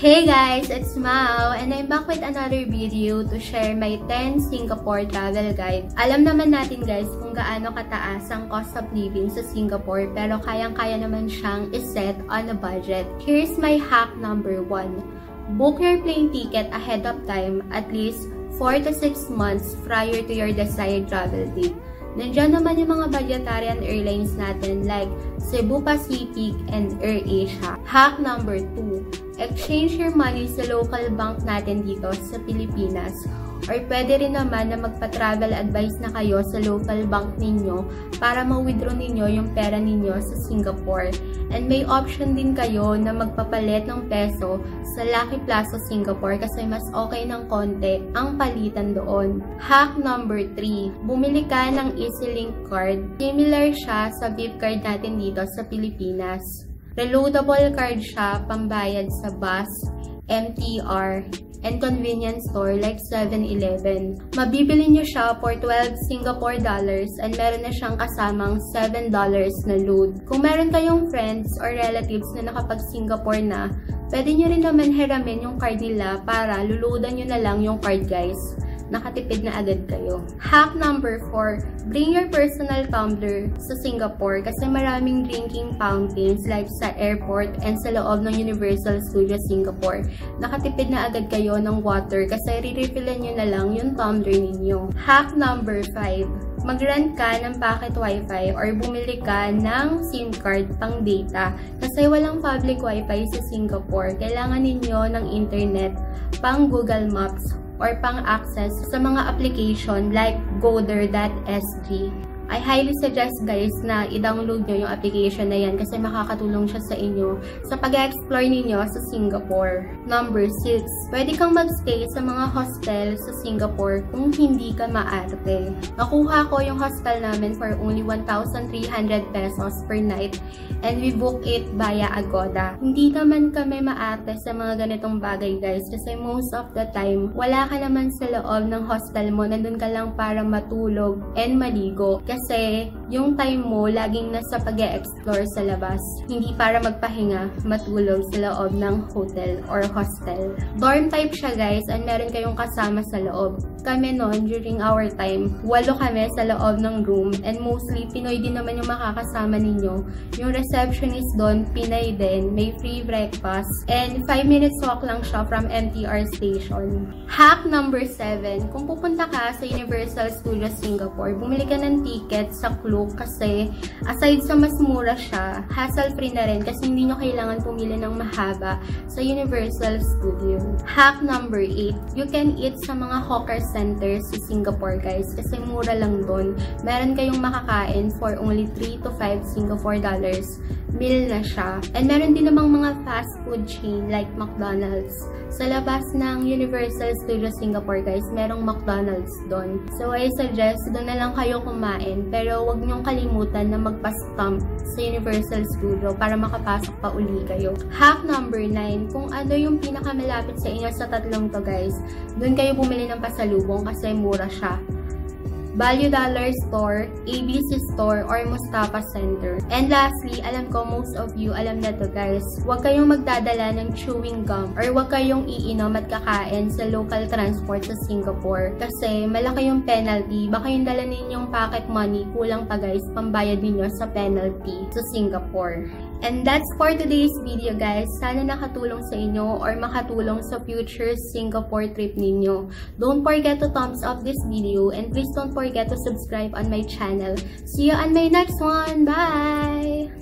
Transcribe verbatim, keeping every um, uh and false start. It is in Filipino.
Hey guys, it's Mau and I'm back with another video to share my ten Singapore travel guide. Alam naman natin guys kung gaano kataas ang cost of living sa Singapore pero kayang-kaya naman siyang iset on a budget. Here's my hack number one. Book your plane ticket ahead of time at least four to six months prior to your desired travel date. Nandiyan naman yung mga budgetarian airlines natin like Cebu Pacific and AirAsia. Hack number two. Exchange your money sa local bank natin dito sa Pilipinas. Or pwede rin naman na magpa-travel advice na kayo sa local bank ninyo para ma-withdraw ninyo yung pera ninyo sa Singapore. And may option din kayo na magpapalit ng peso sa Lucky Plaza Singapore kasi mas okay ng konti ang palitan doon. Hack number three. Bumili ka ng EasyLink card. Similar siya sa V I P card natin dito sa Pilipinas. Reloadable card siya pambayad sa bus, M T R, and convenience store like seven eleven. Mabibili nyo siya for twelve Singapore dollars and meron na siyang kasamang seven dollars na load. Kung meron kayong friends or relatives na nakapag-Singapore na, pwede nyo rin naman hiramin yung card nila para luludan nyo na lang yung card guys. Nakatipid na agad kayo. Hack number four. Bring your personal tumbler sa Singapore kasi maraming drinking fountains like sa airport and sa loob ng Universal Studios Singapore. Nakatipid na agad kayo ng water kasi re-refillan nyo na lang yung tumbler ninyo. Hack number five. Mag-rent ka ng packet wifi or bumili ka ng SIM card pang data kasi walang public wifi sa Singapore. Kailangan ninyo ng internet pang Google Maps or pang-access sa mga application like Goder dot S G. I highly suggest guys na i-download nyo yung application na yan kasi makakatulong siya sa inyo sa pag-explore ninyo sa Singapore. Number six. Pwede kang mag-stay sa mga hostel sa Singapore kung hindi ka maarte. Nakuha ko yung hostel namin for only one thousand three hundred pesos per night and we book it via Agoda. Hindi naman kami maarte sa mga ganitong bagay guys kasi most of the time wala ka naman sa loob ng hostel mo, nandun ka lang para matulog and maligo. Kasi yung time mo laging nasa pag-e-explore sa labas. Hindi para magpahinga, matulog sa loob ng hotel or hostel. Dorm type siya guys and meron kayong kasama sa loob. Kami noon during our time, walo kami sa loob ng room and mostly Pinoy din naman yung makakasama ninyo. Yung receptionist doon, Pinay din, may free breakfast and five minutes walk lang siya from M T R station. Hack number seven. Kung pupunta ka sa Universal Studios Singapore, bumili ka ng ticket sa Klook kasi aside sa mas mura siya, hassle-free na rin kasi hindi nyo kailangan pumili ng mahaba sa Universal Studio. Hack number eight. You can eat sa mga hawker centers sa Singapore guys kasi mura lang doon. Meron kayong makakain for only three to five Singapore dollars. Meal na siya. And meron din namang mga fast food chain like McDonald's. Sa labas ng Universal Studios Singapore guys, merong McDonald's doon. So I suggest doon na lang kayo kumain. Pero wag niyong kalimutan na magpa-stamp sa Universal Studio para makapasok pa uli kayo. Hack number nine. Kung ano yung pinakamalapit sa inyo sa tatlong to guys, doon kayo bumili ng pasalubong kasi mura siya. Value Dollar Store, A B C Store, or Mustafa Center. And lastly, alam ko most of you alam na to guys, huwag kayong magdadala ng chewing gum or huwag kayong iinom at kakain sa local transport sa Singapore kasi malaki yung penalty. Baka yung dala ninyong pocket money, kulang pa guys, pambayad ninyo sa penalty sa Singapore. And that's for today's video guys. Sana nakatulong sa inyo or makatulong sa future Singapore trip ninyo. Don't forget to thumbs up this video and please don't forget to subscribe on my channel. See you on my next one. Bye!